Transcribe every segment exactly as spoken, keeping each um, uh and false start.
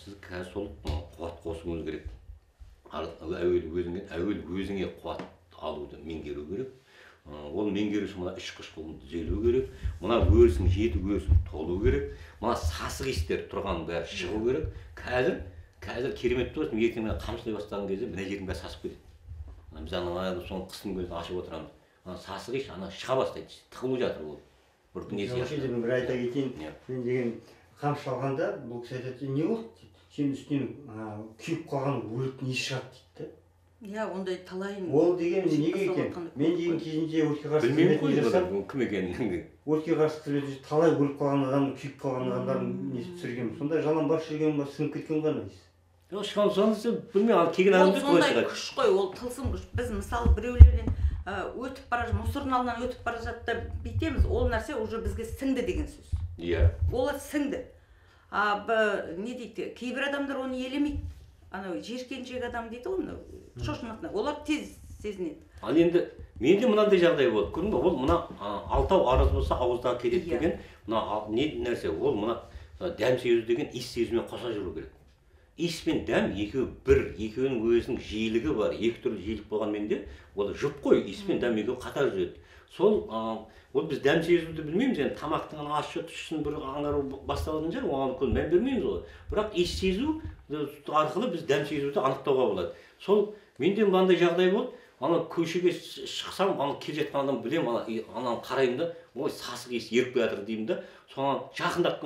сіз қазір сол қуат қосуыңыз керек. Әуелі өзіңе, әуелі өзіңе қуат алуды меңгеру керек. Ол меңгеру үшін мына ішкі қышқылын түзелу керек. Мына өрісің жеті өрісің толу керек. Мына сасық иістер тұрған бәрі шығу керек. Қазір қазір керемет болсын, ертең мына қамшылай бастаған кезде мына жердің бәрі сасып кетеді. Біз ана соны қыстың көзін ашып отырамыз. Ана сасық иіс ана шыға бастайды, тығылып жатыр ол. Бір несі сияқты. Бір айта кетейін, мен деген қамшы алғанда бұл кісі айтады, не болды? Сен үстінен күйіп қалған өліктің иісі шығады дейді. Иә, ондай талайын. Ол деген неге екен? Мен деген кезінде өртке қарсы қызметін жасап, кім екенін. Өртке қарсы қызметін талай өліп қалған адам, күйіп қалған адамдардың несін түсірген. Сонда жалаң бас жүрген ба, сынып кеткен ғана дейсіз. Жоқ, шығам сонысы білмеймін, келген адамды қалай шығады. Ол сондай күш қой, ол тылсым күш. Біз мысалы біреулерден өтіп бара жатып, мусордың алдынан өтіп бара жатып бүйтеміз, ол нәрсе уже бізге сіңді деген сөз. Иә. Ол сіңді. А не дейді, кейбір адамдар оны елемейді. Анау жеркеншек адам дейді ғой, шошынатына. Олар тез сезінеді. Ал енді менде мынандай жағдай болды. Көрдің бе? Ол мына алтау арыз болса ауыздағы кетеді деген, мына не нәрсе? Ол мына дәм сезу деген иіс сезумен қоса жүру керек. Иіс пен дәм екеуі бір, екеуінің өзінің жиілігі бар. Екі түрлі жиілік болған менде, ол жұп қой, иіс пен дәм екеуі қатар жүреді. Сол ол біз дәм сезуді білмейміз, енді тамақтың ащы тұщысын бір аңғару басталатын шығар, оған көп мән бермейміз ғой. Бірақ иіс сезу арқылы біз дәм сезуді анықтауға болады. Сол менде мынандай жағдай болды. Ана көшеге шықсам, ана келе жатқан адам білем, ана қараймын да, ой сасық иіс еріп жатыр деймін да, соған жақындап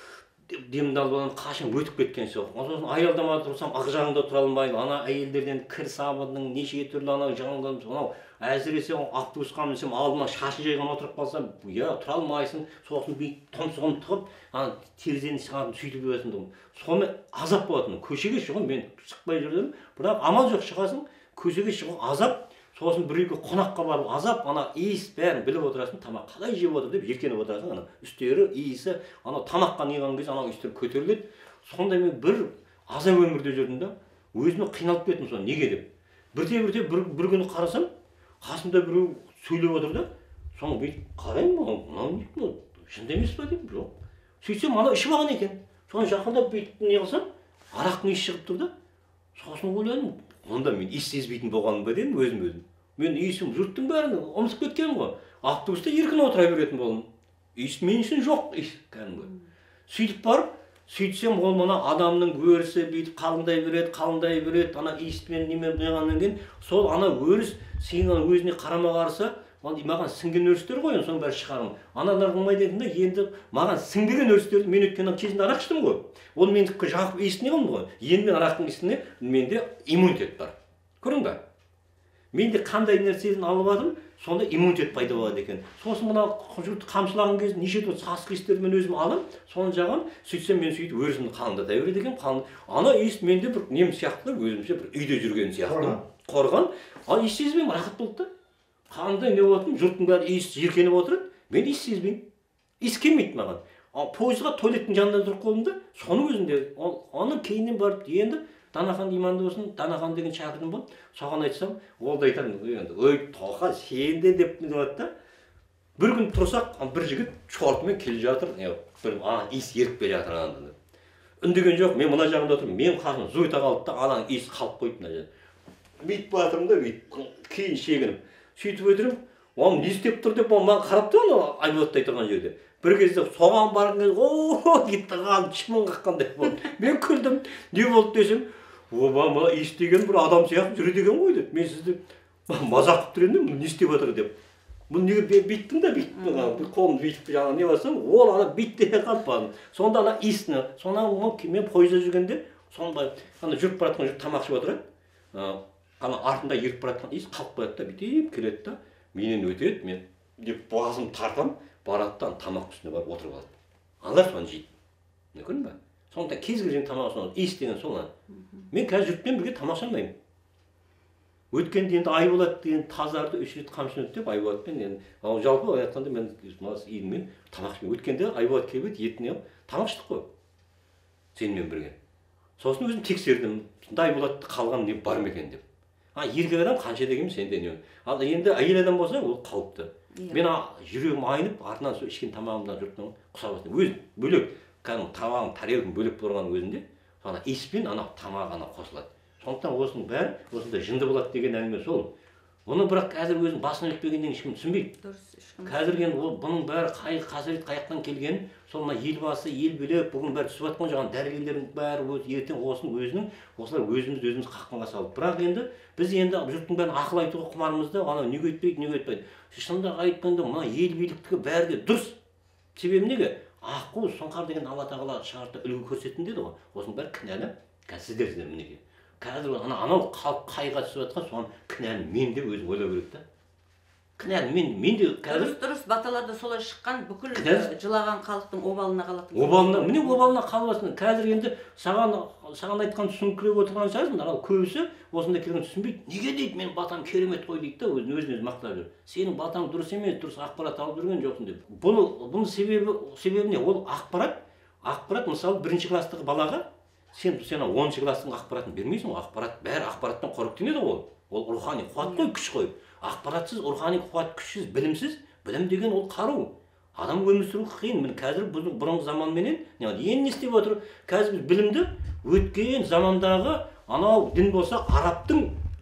демді алып қашан өтіп кеткен соң. Сосын аялдамада тұрсам, ақ жағында тұра алмаймын. Ана әйелдерден кір сабының неше түрлі ана жағындан, сонау әсіресе автобусқа мінсем, алдыма шашы жайған отырып қалсам, я тұра алмайсың. Сосын бүйтіп тұмсығын тығып, ана терезені шығарып сөйтіп жатырмын. Соны азап болатын. Көшеге шығу мен шықпай жүрдім, бірақ амал жоқ шығасың, көшеге шығу азап. Сосын бір үйге қонаққа барып азап, ана иіс бәрін біліп отырасың, тамақ қалай жеп отыр деп жеркеніп отырасың, ана үстері, иісі, ана тамаққа неған кезде ана үстері көтеріледі. Сонда мен бір азап өмірде жүрдім да, өзіме қиналып кеттім соны, неге деп. Бірте-бірте бір күні қарасам, қасымда біреу сөйлеп отыр да, соны бүйтіп қараймын, мынау не шынында емес па деп, жоқ. Сөйтсем ана ішіп алған екен. Соны жақындап бүйтіп не қылсам, арақтың иісі шығып тұр да. Сосын ойладым, онда мен иіс сезбейтін болғаным ба дедім өзім-өзім. Мен иісім жұрттың бәрін ұмытып кеткенмін ғой. Автобуста еркін отыра беретін болдым. Иіс мен үшін жоқ иіс кәдімгі. Сөйтіп барып, сөйтсем ол мына адамның өрісі бүйтіп қалыңдай береді, қалыңдай береді, ана иіспен немен неғаннан кейін, сол ана өріс сенің өзіне қарама қарсы, маған сіңген өрістер ғой, соның бәрі шығарым. Аналар қылмайды екен де, енді маған сіңбеген өрістерді мен өткен кезінде арақ іштім ғой. Ол мендікі жағып иісіне қалды ғой. Енді мен арақтың иісіне менде иммунитет бар. Көрдің бе? Менде қандай нәрсені алып алдым, сонда иммунитет пайда болады екен. Сосын мына жұртты қамшылаған кезде неше түрлі сасық иістерді мен өзім алам, соны жағам, сөйтсем мен сөйтіп өрісімді қалыңдата береді екенмін, қалың. Ана иіс менде бір нем сияқты, өзімше бір үйде жүрген сияқты. Қорған. Ал иіс сезбеймін, рахат болды да. Қандай не болатын, жұрттың бәрі иіс жеркеніп отырады, мен иіс сезбеймін. Иіс келмейді маған. Ал пойызға туалеттің жанында тұрып қалдым да, соның өзінде, оны кейіннен барып енді Данахан иманды болсын, Данахан деген шәкіртім болды. Соған айтсам, ол да айтады, ой, Тоқа, сен де деп болады да. Бір күн тұрсақ, бір жігіт шортымен келе жатыр, бір иіс еріп келе жатыр анандай. Үндеген жоқ, мен мына жағында отырмын, мен қасым зойта қалды да, ананың иіс қалып қойды мына жерде. Бүйтіп батырмын да, бүйтіп кейін шегініп. Сөйтіп өтірім, оны не істеп тұр деп, маған қарап тұр, оны Айболаттай тұрған жерде. Бір кезде соған барған кезде, ооо, кетті қалып, шымын қаққандай болды. Мен күлдім, не болды десем, оба, мына иіс деген бір адам сияқты жүреді екен ғой деп. Мен сізді мазақ қылып тұр едім, не істеп жатыр деп. Бұл неге бүйттің да бүйттің, қолымды бүйтіп жаңа не бассам, ол ана бүйтте қалып бардым. Сонда ана иісіні, сонда мен пойызда жүргенде, сонда жүріп баратқан жұрт тамақ жеп отырады. Ана артында еріп баратқан иіс қалып қояды да, бүйтіп келеді да, менен өтеді, мен деп басым тартам, барады да тамақ үстіне барып отырып алады. Аналар соны жейді. Не көрдің бе? Сонда кез келген тамақ соны иіс деген сол. Мен қазір жұртпен бірге тамақ жамаймын. Өткенде енді Айболат деген тазарды үш рет қамшыны деп Айболатпен енді жалпы айтқанда мен иінмен тамақ жемеймін. Өткенде Айболат келіп еді, етін алып тамақ іштік қой. Сенімен бірге. Сосын өзім тексердім. Айболатты қалған не бар ма екен деп. А еркек адам қанша дегенім сенде не. Ал енді әйел адам болса ол қауіпті. Мен жүрегім айнып, артынан сол ішкен тамағымдан жұрттың құса бастым. Өзім бөлек, кәдімгі табағым, тарелкім бөлек тұрған өзінде, ана иіспен ана тамақ ана қосылады. Сондықтан осының бәрі осында жынды болады деген әңгіме сол. Оны бірақ қазір өзінің басына өтпегеннен ешкім түсінбейді. Қазір енді ол бұның бәрі қай қасірет қаяқтан келген, сол мына елбасы, ел билеп, бүгін бәрі түсіп жатқан жаңағы дәрігерлердің бәрі өз ертең осының өзінің, осылар өзіміз өзіміз қақпанға салып. Бірақ енді біз енді жұрттың бәрін ақыл айтуға құмарымызды, ана неге өтпейді, неге өтпейді. Шынында айтқанда мына ел биліктігі бәрі де дұрыс. Себебі неге? Аққу, сұңқар деген Алла тағала шығарды үлгі көрсеттім деді ғой. Осының бәрі кінәлі. Қазір сіздер мінекей. Қазір ана анау халық қайға түсіп жатқан соған кінәлі мен деп өзім ойлау керек та. Кінәлі мен мен де қазір дұрыс баталарда солай шыққан бүкіл жылаған халықтың обалына қалатын. Обалына, міне обалына қаласың. Қазір енді саған саған айтқан түсініңкіреп отырған шығарсың, ал көбісі осында келген түсінбейді. Неге дейді, мен батам керемет қой дейді да, өзін өзіне мақтап жүр. Сенің батаң дұрыс емес, дұрыс ақпарат алып жүрген жоқсың деп. Бұл бұның себебі себебі не? Ол ақпарат, ақпарат мысалы бірінші класстағы балаға сен сен оныншы класстың ақпаратын бермейсің, ақпарат бәрі ақпараттан қоректенеді ол. Ол рухани қуат қой, күш қой. Ақпаратсыз, рухани қуат, күшсіз, білімсіз, білім деген ол қару. Адам өмір сүру қиын. Міне қазір біз бұрынғы заманменен енді не істеп отыр? Қазір біз білімді өткен замандағы анау дін болса арабтың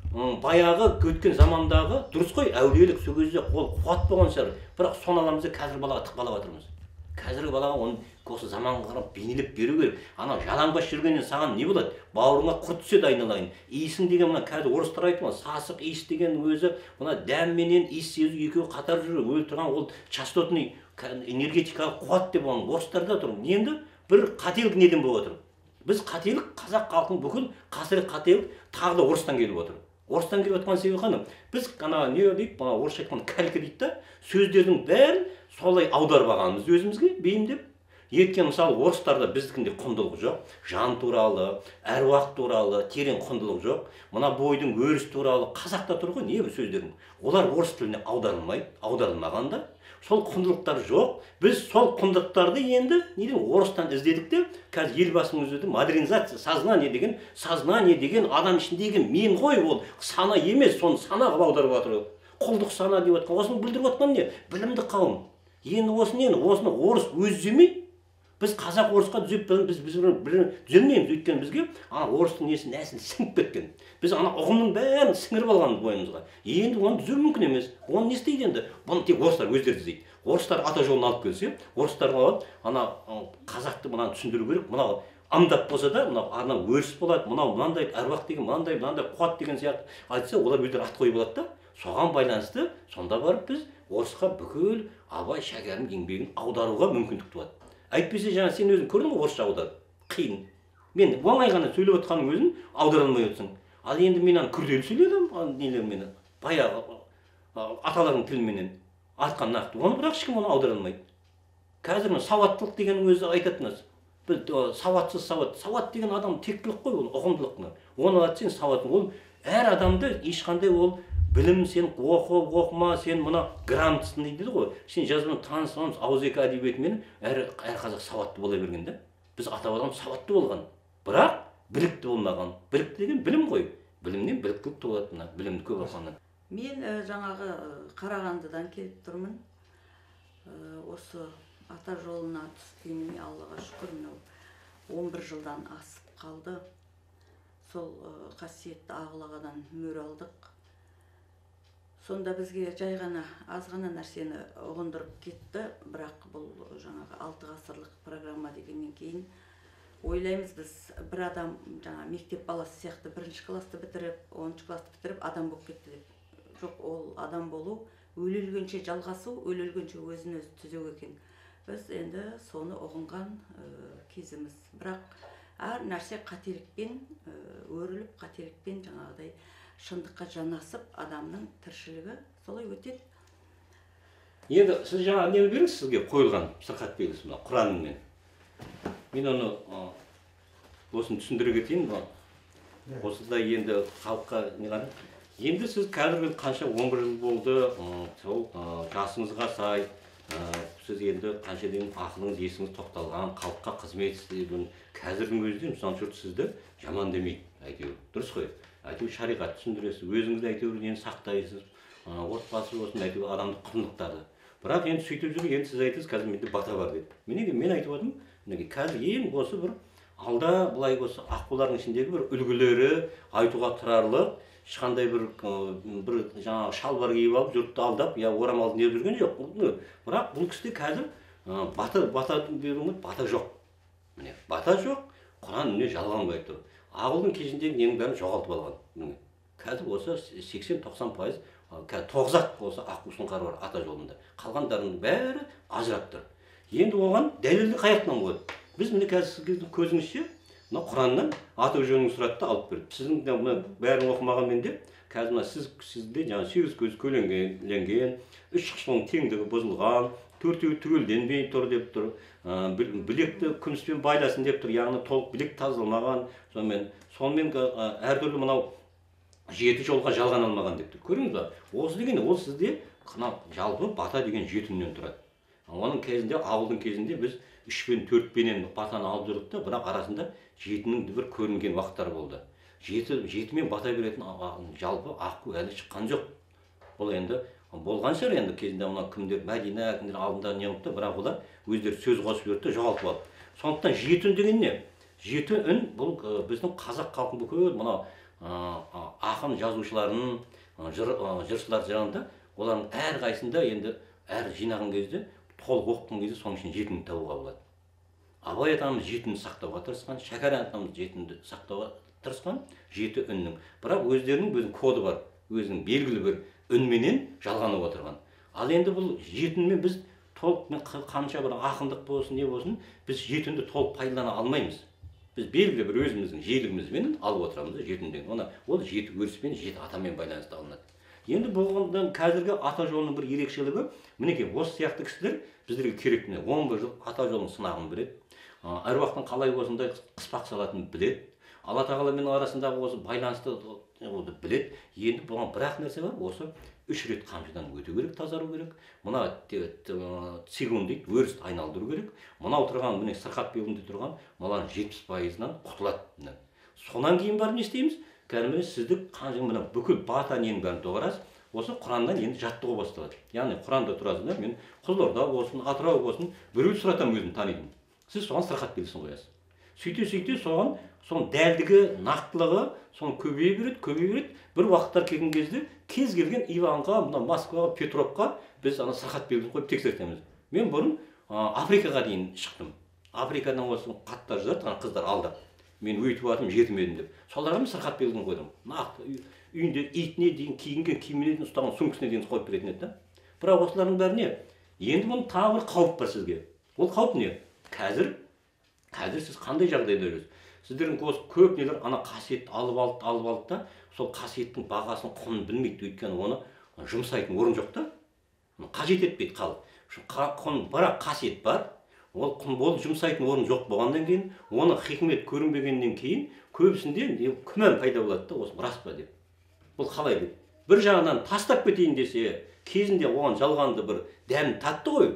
баяғы өткен замандағы дұрыс қой, әулиелік сол кезде ол қуат болған шығар. Бірақ соны аламыз да қазір балаға тықпалап жатырмыз. Қазіргі балаға оны осы заманға қарап бейнелеп беру керек. Анау жалаңбас жүргеннен саған не болады? Бауырыңа құрт түседі айналайын. Иісің деген мына қазір орыстар айтып отыр, сасық иіс деген өзі мына дәм менен иіс сезу екеуі қатар жүріп өліп тұрған ол частотный энергетикалық қуат деп оны орыстарда тұр. Енді бір қателік неден болып отыр? Біз қателік қазақ халқының бүкіл қасірет қателік тағы да орыстан келіп отыр. Орыстан келіп отқан себебі қане? Біз ана не дейді, мына орысша айтқан калька дейді да, сөздердің бәрін солай аударып алғанбыз өзімізге бейімдеп. Ерткен мысалы орыстарда біздікінде құндылық жоқ, жан туралы, әруақ туралы терең құндылық жоқ. Мына бойдың өрісі туралы қазақта тұр ғой небір сөздердің. Олар орыс тіліне аударылмайды, аударылмағанда. Сол құндылықтар жоқ. Біз сол құндылықтарды енді неден орыстан іздедік те, қазір елбасының өзі модернизация, сознание деген, сознание деген адам ішіндегі мен ғой ол, сана емес, соны сана қылып аударып жатыр. Құлдық сана деп жатқан, осыны білдіріп жатқан не? Білімді қауым. Енді осыны енді осыны орыс өзі түземейді. Біз қазақ орысқа түзеп біз біз түзелмейміз, өйткені бізге ана орыстың несі нәсіл сіңіп кеткен. Біз ана ұғымның бәрін сіңіріп алғанбыз бойымызға. Енді оны түзеу мүмкін емес. Оны не істейді енді? Бұны тек орыстар өздері түзейді. Орыстар ата жолын алып келсе, орыстар алып ана қазақты мынаны түсіндіру керек. Мынау аңдап болса да, мынау ана өріс болады, мынау мынандай әруақ деген, мынандай мынандай қуат деген сияқты айтса, олар өздері ат қойып алады да. Соған байланысты сонда барып біз орысқа бүкіл Абай Шәкәрімнің еңбегін аударуға мүмкіндік туады. Әйтпесе жаңа сен өзің көрдің ғой орысша аударып. Қиын. Мен оңай ғана сөйлеп отқаның өзін аудара алмай отырсың. Ал енді мен аны күрделі сөйледім, нелермен, баяғы аталардың тіліменен атқан нақты. Оны бірақ ешкім оны аудара алмайды. Қазір сауаттылық деген өзі айтатыныз. Біз сауатсыз сауат. Сауат деген адам тектілік қой, ол ұғымдылық. Оны айтсаң сауат ол әр адамды ешқандай ол білім сен оқы, оқыма, сен мұна грамотасын дейді ғой. Сен жазбаны танысамыз ауызекі әдебиетімен әр әр қазақ сауатты бола берген де. Біз ата бабам сауатты болған. Бірақ білікті болмаған. Білікті деген білім ғой. Білімнен біліктілік туатына, білімді көп алғаннан. Мен жаңағы Қарағандыдан келіп тұрмын. Осы ата жолына түскеніме Аллаға шүкір, мынау он бір жылдан асып қалды. Сол қасиетті Ағылағадан мөр алдық. Сонда бізге жай ғана аз ғана нәрсені ұғындырып кетті, бірақ бұл жаңағы алты ғасырлық программа дегеннен кейін ойлаймыз біз бір адам жаңа мектеп баласы сияқты бірінші класты бітіріп, оныншы класты бітіріп адам болып кетті деп. Жоқ, ол адам болу өле өлгенше жалғасу, өле өлгенше өзін өзі түзеу екен. Біз енді соны ұғынған кезіміз. Бірақ әр нәрсе қателікпен өріліп, қателікпен жаңағыдай шындыққа жанасып адамның тіршілігі солай өтеді. Енді сіз жаңа не беріңіз сізге қойылған сырқат белгісі мына Құранмен. Мен оны осыны түсіндіре кетейін. Осыда енді халыққа не ғана. Енді сіз қазір қанша он бір жыл болды, сол жасыңызға сай, сіз енді қанша деген ақылыңыз, есіңіз тоқталған, халыққа қызмет істедің. Қазірдің өзінде мысалы жұрт сізді жаман демейді, әйтеуір. Дұрыс қой. Әйтеуір шариғат түсіндіресіз, өзіңізді әйтеуір нені сақтайсыз, отбасы болсын, әйтеуір адамдық құндылықтарды. Бірақ енді сөйтіп жүріп, енді сіз айтасыз, қазір менде бата бар деді. Мен айтып отырмын, қазір ең осы бір алда былай болса аққулардың ішіндегі бір үлгілері айтуға тұрарлық, ешқандай бір бір жаңағы шалбар киіп алып жұртты алдап, я орамалды неғып жүрген жоқ. Бірақ бұл кісіде қазір бата бата беруіміз бата жоқ. Міне, бата жоқ, Құран үніне жалған айтып тұр. Ақылдың кезіндегі ненің бәрін жоғалтып алған. Қазір осы сексен тоқсан пайыз тоғызақ осы аққу сұңқар бар ата жолында. Қалғандарының бәрі ажырап тұр. Енді оған дәлелді қаяқтан болады. Біз міне қазір сіздің көзіңізше мына Құраннан аты жөнін сұрады да алып берді. Сіздің де мына бәрін оқымағанмен де қазір мына сіз сізде жаңа сегіз көз көлеңгеленген, үш қышлың теңдігі бұзылған, төртеуі түгелденбей тұр деп тұр. Білекті күміспен байласын деп тұр. Яғни толық білек тазалмаған. Сонымен сонымен әртүрлі мынау жеті жолға жалған алмаған деп тұр. Көрдіңіз ба? Осы деген ол сізде жалпы бата деген жетіннен тұрады. Оның кезінде, ауылдың кезінде біз үш пен төрт пенен батаны алып жүрдік та, бірақ арасында жетінің бір көрінген уақыттар болды. Жеті жетімен бата беретін жалпы аққу әлі шыққан жоқ. Бұл енді болған шығар енді кезінде мына кімдер Мәдина кімдер алдында не қылыпты, бірақ олар өздері сөз қосып жіберді, жоғалтып алды. Сондықтан жеті үн деген не? Жеті үн бұл біздің қазақ халқының бүкіл мына ақын жазушыларының жыршылар жағында олардың әрқайсында енді әр жинаған кезде толық оқыған кезде соның ішін жетіні табуға болады. Абай атамыз жетіні сақтауға тырысқан, Шәкәрім атамыз жетіні сақтауға тырысқан жеті үннің. Бірақ өздерінің өзінің коды бар, өзінің белгілі бір үнменен жалғанып отырған. Ал енді бұл жетінімен біз толық қанша бір ақындық болсын, не болсын, біз жетінді толық пайдалана алмаймыз. Біз белгілі бір өзіміздің желігімізбен алып отырамыз жетінден. Оны ол жеті өріспен, жеті атамен байланысты алынады. Енді болғандан қазіргі ата жолының бір ерекшелігі, мінекей осы сияқты кісілер біздерге керек міне он бір жыл ата жолының сынағын біледі. Әруақтың қалай осындай қыспақ салатынын біледі. Алла тағаламен арасындағы осы байланысты біледі. Енді бұған бір-ақ нәрсе бар, осы үш рет қамшыдан өту керек, тазару керек. Мына цигун дейді, өрісті айналдыру керек. Мынау тұрған, міне сырқат белгінде тұрған, мыналардың жетпіс пайызынан құтылады. Сонан кейін барып не істейміз? Кәдімгі сізді қанша мына бүкіл бата ненің бәрін доғарасыз. Осы Құраннан енді жаттығу басталады. Яғни Құранда тұрасыздар, мен Қызылорда болсын, Атырау болсын, біреуді сұратам өзім танитын. Сіз соған сырқат белгісін қоясыз. Сөйте-сөйте соған, соның дәлдігі, нақтылығы, соның көбейе береді, көбейе береді. Бір уақыттар келген кезде кез келген Иванға, мына Москваға, Петровқа біз ана сырқат белгісін қойып тексертеміз. Мен бұрын Африкаға дейін шықтым. Африкадан осы хаттар жазады, қыздар алдап. Мен өйтіп атым жетімедім деп. Соларға мен сырқат белгісін қойдым. Нақты үйінде итіне дейін киінген киіміне дейін ұстаған сүңгісіне дейін қойып беретін еді. Бірақ осылардың бәріне енді мұның тағы бір қауіп бар сізге. Ол қауіп не? Қазір қазір сіз қандай жағдайда жүрсіз? Сіздердің осы көп нелер ана қасиетті алып алды, алып алды да, сол қасиеттің бағасын, құнын білмейді, өйткені оны жұмсайтын орын жоқ та. Қажет етпейді халық. Құн бірақ қасиет бар. Ол құн бол жұмсайтын орын жоқ болғаннан кейін, оны хикмет көрінбегеннен кейін көбісінде күмән пайда болады да, осы рас па деп. Бұл қалай деп? Бір жағынан тастап кетейін десе, кезінде оған жалғанды бір дәмін татты ғой.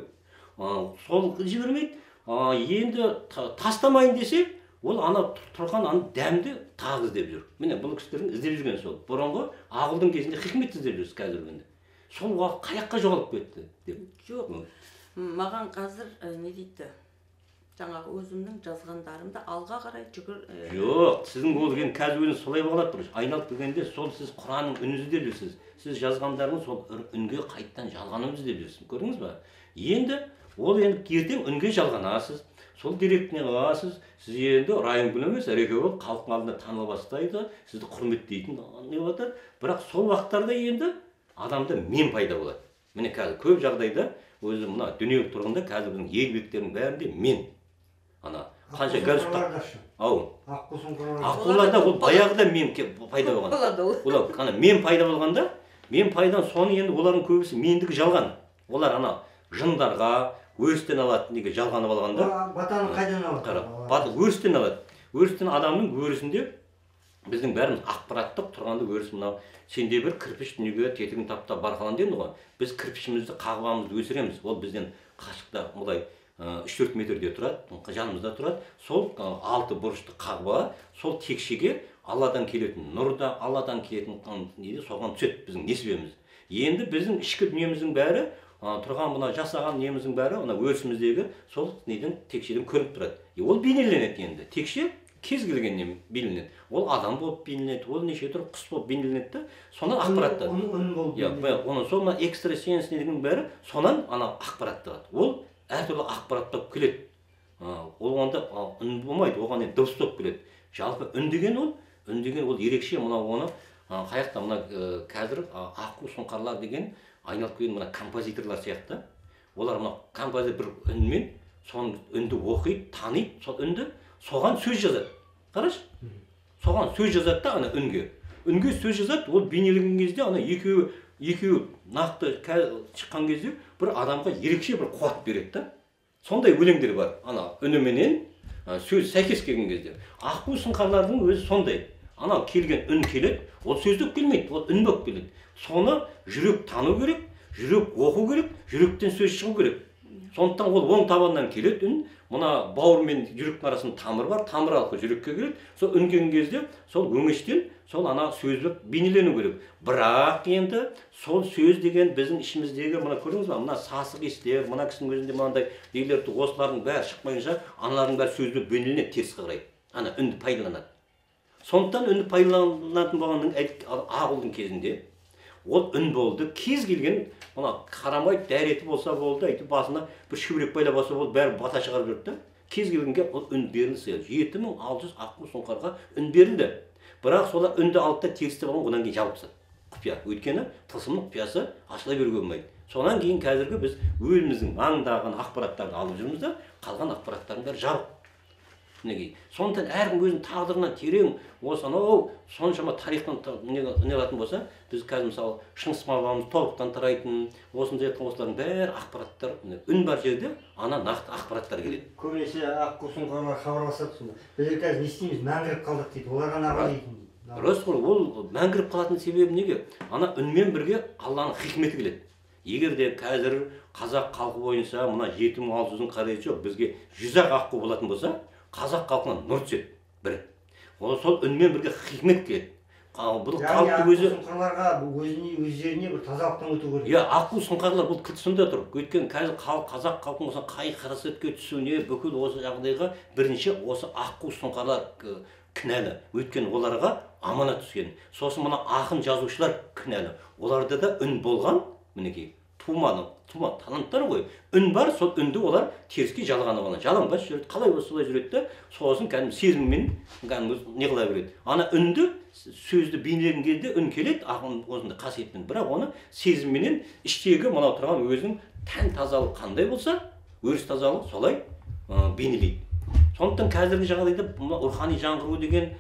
Сол жібермейді. Енді тастамайын десе, ол ана тұрған ана дәмді тағы іздеп жүр. Міне бұл кісілердің іздеп жүрген сол. Бұрынғы Ағылдың кезінде хикмет іздеп жүрсіз қазіргінде. Сол уақыт қаяққа жоғалып кетті деп. Жоқ. Маған қазір не дейді? Жаңағы өзімнің жазғандарымды алға қарай жүгір. Жоқ, сіздің ол деген қазір өзіңіз солай болады дұрыс. Айналып келгенде сол сіз Құранның үнін іздеп жүрсіз. Сіз жазғандарыңыз сол үнге қайттан жалғанып іздеп жүрсіз. Көрдіңіз ба? Енді ол енді ертең үнге жалғанасыз. Сол деректіне қаласыз. Сіз енді райым күн емес, әреке болып халықтың алдында таныла бастайды, сізді құрметтейтін не болады. Бірақ сол уақыттарда енді адамда мен пайда болады. Міне қазір көп жағдайда өзі мына дүниелік тұрғында қазір біздің еңбектердің бәрінде мен. Ана қанша газет ау аққуларда ол баяғыда мен пайда болған. Олар ана мен пайда болғанда, мен пайдан соны енді олардың көбісі мендігі жалған. Олар ана жындарға өрістен алады неге жалғанып алғанда. Батаны қайдан алады? Баты өрістен алады. Өрістен адамның өрісінде біздің бәріміз ақпараттық тұрғанда өріс мынау сенде бір кірпіш дүниеге тетігін таптап барқалан дейді ғой. Біз кірпішімізді қағбамызды өсіреміз. Ол бізден қашықта мұлай үш төрт метрде тұрады, жанымызда тұрады. Сол алты бұрышты қағба, сол текшеге Алладан келетін нұрда, Алладан келетін неде соған түседі біздің несібеміз. Енді біздің ішкі дүниеміздің бәрі тұрған мына жасаған неміздің бәрі мына өрісіміздегі сол неден текшеден көрініп тұрады. ол бейнеленеді енді. Текше кез келгеннен бейнеленеді. Ол адам болып бейнеленеді, ол неше түрлі құс болып бейнеленеді да. Сонан ақпаратты. Үн болып бейнеленеді. Оның соңына экстрасенс деген бәрі сонан ана ақпарат тұрады. Ол әртүрлі ақпарат болып келеді. Ол онда үн болмайды, оған енді дыбыс болып келеді. Жалпы үн деген ол, үн деген ол ерекше, мынау оны қаяқта мына қазір аққу сұңқарлар деген айналып келген мына композиторлар сияқты. Олар мына композитор бір үнмен соны үнді оқиды, таниды, сол үнді соған сөз жазады. Қарашы? Соған сөз жазады да ана үнге. Үнге сөз жазады, ол бейнеленген кезде ана екеуі екеуі нақты шыққан кезде бір адамға ерекше бір қуат береді да. Сондай өлеңдер бар. Ана үніменен сөз сәйкес келген кезде. Аққу сұңқарлардың өзі сондай. Ана келген үн келеді, ол сөздік келмейді, ол үн болып келеді. Соны жүрек тану керек, жүрек оқу керек, жүректен сөз шығу керек. Сондықтан ол оң табаннан келеді үн. Мына бауыр мен жүректің арасында тамыр бар, тамыр арқылы жүрекке келеді. Сол үн келген кезде сол өңештен сол ана сөздік бейнелену керек. Бірақ енді сол сөз деген біздің ішіміздегі мына көрдіңіз ба, мына сасық естер, мына кісінің өзінде мынандай дейлерді осылардың бәрі шықпайынша аналардың бәрі сөздік бейнеленеді теріс қарай. Ана үнді пайдаланады. Сондықтан үнді пайдаланатын болғанның Ағұлдың кезінде ол үн болды. Кез келген мына қарамай дәреті болса болды, әйтіп басына бір шүберек байлап алса болды, бәрі бата шығарып жүрді. Кез келгенге ол үн берілсе, жеті мың алты жүз аққу сұңқарға үн берілді. Бірақ солар үнді алып та терісті болған, одан кейін жабып тастады. Құпия. Өйткені тылсымның құпиясы ашыла беруге болмайды. Сонан кейін қазіргі біз өзіміздің маңындаған ақпараттарды алып жүрміз да, қалған ақпараттардың бәрі жабық. Мінекей. Сондықтан әркім өзінің тағдырынан терең осы анау соншама тарихтан не алатын болса, біз қазір мысалы Шыңғыс бабамыз тобықтан тарайтын, осындай айтқан осылардың бәрі ақпараттар, үн бар жерде ана нақты ақпараттар келеді. Көбінесе аққу сұңқарлар хабарласады сонда. Біздер қазір не істейміз, мәңгіріп қалдық дейді. Оларға не дейді? Рас қой, ол мәңгіріп қалатын себебі неге? Ана үнмен бірге Алланың хикметі келеді. Егер де қазір қазақ халқы бойынша мына жеті мың алты жүздің қажеті жоқ, бізге жүз ақ аққу болатын болса, қазақ халқынан нұр түседі бір. Ол сол үнмен бірге хикмет келеді. Бұл халықтың өзі сұңқарларға өзіне өздеріне бір тазалықтан өту керек. Иә, аққу сұңқарлар бұл кілт сонда тұр. Өйткені қазір қазақ халқының осы қай қырсетке түсуіне бүкіл осы жағдайға бірінші осы аққу сұңқарлар кінәлі. Өйткені оларға аманат түскен. Сосын мына ақын жазушылар кінәлі. Оларда да үн болған, мінекей, туманы, тума таланттар ғой. Үн бар, сол үнді олар теріске жалғаны ғана. Жаланбас жүреді, қалай осылай жүреді де, сосын кәдімгі сезіммен кәдімгі не қыла береді. Ана үнді сөзді бейнелеген кезде үн келеді, ақын осындай қасиетпен. Бірақ оны сезімменен іштегі мынау тұрған өзінің тән тазалық қандай болса, өріс тазалық солай бейнелейді. Сондықтан қазіргі жағдайда рухани жаңғыру деген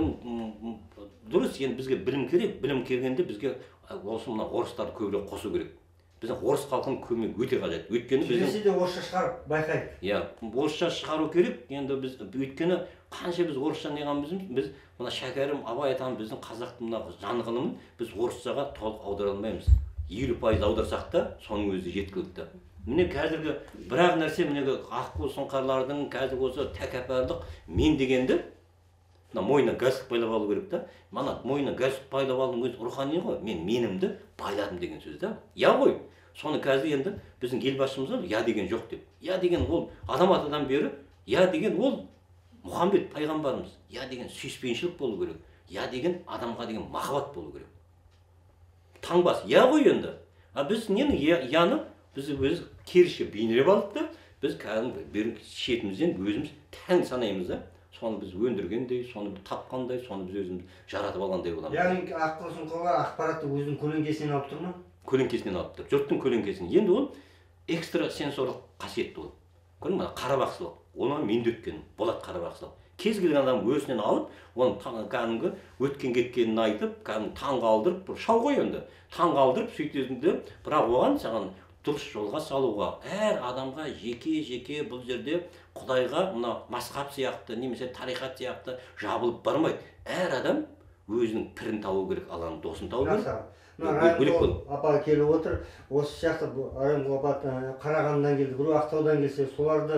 дұрыс, енді бізге білім керек. Білім келгенде бізге осы мына орыстарды көбірек қосу керек. Біздің орыс халқының көмегі өте қажет. Өйткені біздің Келесі де орысша шығарып байқайық. Иә, орысша шығару керек. Енді біз өйткені қанша біз орысша неғанбыз, біз мына Шәкәрім, Абай атам біздің қазақтың мына жан ғылымын біз орысшаға толық аудара алмаймыз. елу пайыз аударсақ та, соның өзі жеткілікті. Міне қазіргі бірақ нәрсе мінегі аққу сұңқарлардың қазір осы тәкаппарлық мен дегенді мына мойнына галстук байлап алу керек та. Мана мойнына галстук байлап алудың өзі рухани ғой. Мен менімді байладым деген сөз да. Я ғой. Соны қазір енді біздің елбасшымыз я деген жоқ деп. Я деген ол адам атадан бері, я деген ол Мұхаммед пайғамбарымыз. Я деген сүйіспеншілік болу керек. Я деген адамға деген махаббат болу керек. Таңбас, я ғой енді. А біз нені яны біз өз керісше бейнелеп алдық та, біз кәдімгі шетімізден өзіміз тән санаймыз да. Соны біз өндіргендей, соны тапқандай, соны біз өзіміз жаратып алғандай боламыз. Яғни аққу сұңқарлар ақпаратты өзінің көлеңкесінен алып тұр ма? Көлеңкесінен алып тұр. Жұрттың көлеңкесінен. Енді ол экстрасенсорлық қасиетті ол. Көрдің бе? Қарабақсылық. Оны менде өткен болады қарабақсылық. Кез келген адам өзінен алып, оның кәдімгі өткен кеткенін айтып, кәдімгі таң қалдырып, шау ғой енді. Таң қалдырып, сөйтесіңді, бірақ оған саған дұрыс жолға салуға, әр адамға жеке-жеке бұл жерде Құдайға мына масхаб сияқты, немесе тарихат сияқты жабылып бармайды. Әр адам өзінің пірін табу керек, Алланың досын табу керек. Райымқұл апа келіп отыр, осы сияқты Райымқұл апа Қарағандыдан келді, біреу Ақтаудан келсе, соларды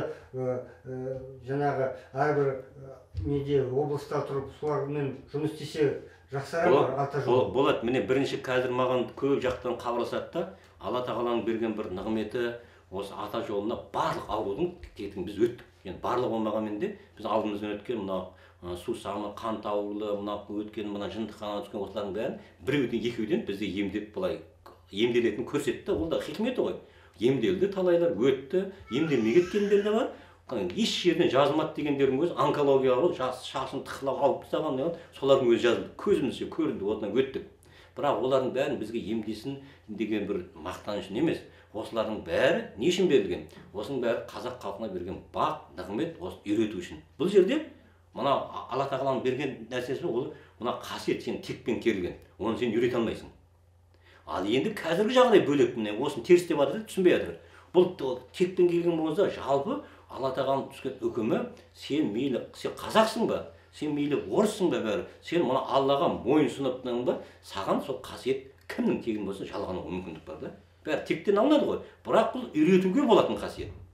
жаңағы әрбір неде облыста тұрып, солармен жұмыс істесе жақсара ма ата жол? Болады. Міне бірінші қазір маған көп жақтан хабарласады да, Алла тағаланың берген бір нығметі осы ата жолына барлық аурудың тетін біз өттік. енді барлығы болмағанмен де біз алдымыздан өткен мына сусамы, қан ауруы, мына өткен мына жындыққа түскен осылардың бәрін біреуден екеуден бізді емдеп былай емделетінін көрсетті. Ол да хикметі ғой. Емделді талайлар, өтті, емделмей кеткендер де бар. Еш жерден жазылмады дегендердің өзі онкологияға шашын тықылап алып тастаған, солардың өзі жазылды. Көзімізше көрінді, одан өттік. Бірақ олардың бәрін бізге емдесін деген бір мақтанышын емес. Осылардың бәрі не үшін берілген? Осының бәрі қазақ халқына берген бақ, нығмет, осы үйрету үшін. Бұл жерде мына Алла тағаланың берген нәрсесі ол мына қасиет сен текпен керілген. Оны сен үйрете алмайсың. Ал енді қазіргі жағдай бөлек, міне осыны теріс деп жатыр, түсінбей жатыр. Бұл текпен келген болса, жалпы Алла тағаланың түскен үкімі, сен мейлі, сен қазақсың ба, сен мейлі орыссың ба бәрі, сен мына Аллаға мойын сұнып ба, саған сол қасиет кімнің тегін болса жалғануға мүмкіндік бар да. Бәрі тектен алынады ғой. Бірақ бұл үйретуге болатын қасиет.